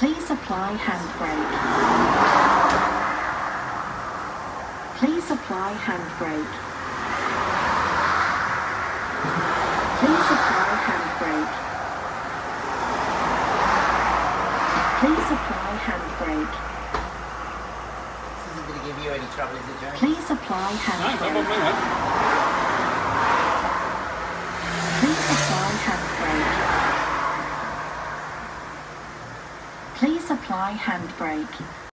Please apply handbrake. Please apply handbrake. Please apply handbrake. Please apply handbrake. This isn't going to give you any trouble, is it, James? Please apply handbrake. No, that won't mean it. Please apply handbrake. Please apply handbrake.